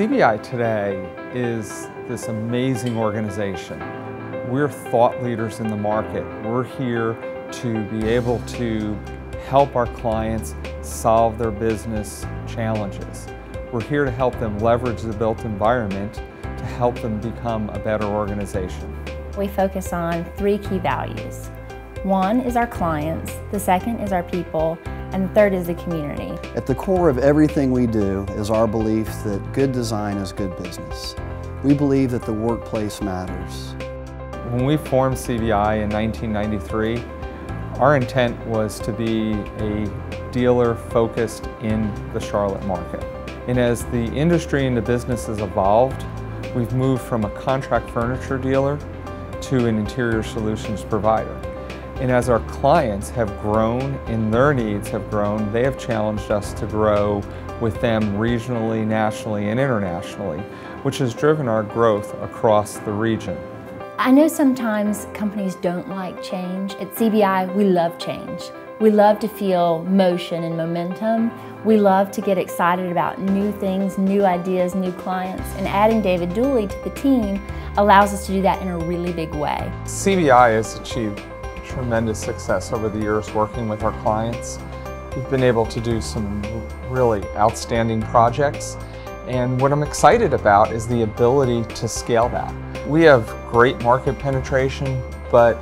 CBI today is this amazing organization. We're thought leaders in the market. We're here to be able to help our clients solve their business challenges. We're here to help them leverage the built environment to help them become a better organization. We focus on three key values. One is our clients, the second is our people, and the third is the community. At the core of everything we do is our belief that good design is good business. We believe that the workplace matters. When we formed CBI in 1993, our intent was to be a dealer focused in the Charlotte market. And as the industry and the business has evolved, we've moved from a contract furniture dealer to an interior solutions provider. And as our clients have grown and their needs have grown, they have challenged us to grow with them regionally, nationally, and internationally, which has driven our growth across the region. I know sometimes companies don't like change. At CBI, we love change. We love to feel motion and momentum. We love to get excited about new things, new ideas, new clients, and adding David Dooley to the team allows us to do that in a really big way. CBI has achieved tremendous success over the years working with our clients. We've been able to do some really outstanding projects, and what I'm excited about is the ability to scale that. We have great market penetration, but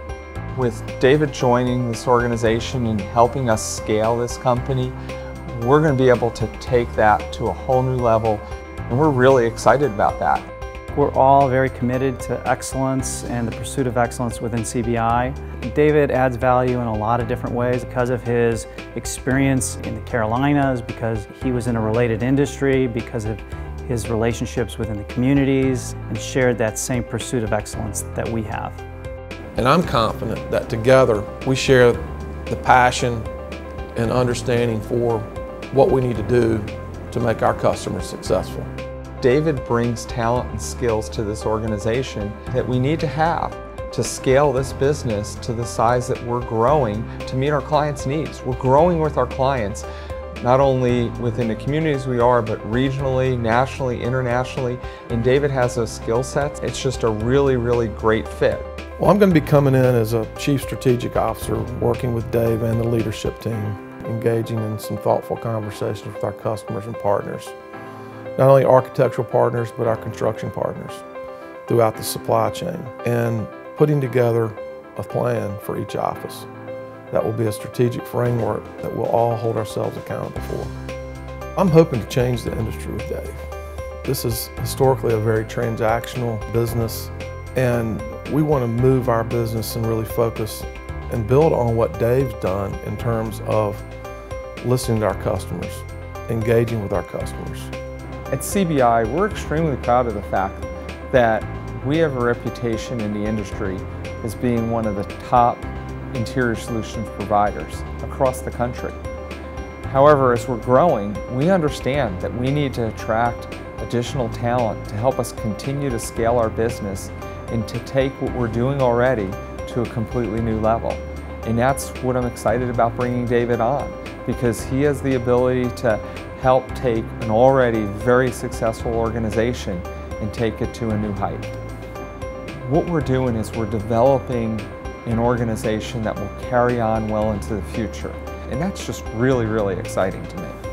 with David joining this organization and helping us scale this company, we're going to be able to take that to a whole new level, and we're really excited about that. We're all very committed to excellence and the pursuit of excellence within CBI. David adds value in a lot of different ways because of his experience in the Carolinas, because he was in a related industry, because of his relationships within the communities, and shared that same pursuit of excellence that we have. And I'm confident that together we share the passion and understanding for what we need to do to make our customers successful. David brings talent and skills to this organization that we need to have to scale this business to the size that we're growing to meet our clients' needs. We're growing with our clients, not only within the communities we are, but regionally, nationally, internationally, and David has those skill sets. It's just a really, really great fit. Well, I'm going to be coming in as a Chief Strategic Officer, working with Dave and the leadership team, engaging in some thoughtful conversations with our customers and partners. Not only architectural partners, but our construction partners throughout the supply chain, and putting together a plan for each office. That will be a strategic framework that we'll all hold ourselves accountable for. I'm hoping to change the industry with Dave. This is historically a very transactional business, and we want to move our business and really focus and build on what Dave's done in terms of listening to our customers, engaging with our customers. At CBI, we're extremely proud of the fact that we have a reputation in the industry as being one of the top interior solutions providers across the country. However, as we're growing, we understand that we need to attract additional talent to help us continue to scale our business and to take what we're doing already to a completely new level. And that's what I'm excited about bringing David on, because he has the ability to help take an already very successful organization and take it to a new height. What we're doing is we're developing an organization that will carry on well into the future. And that's just really, really exciting to me.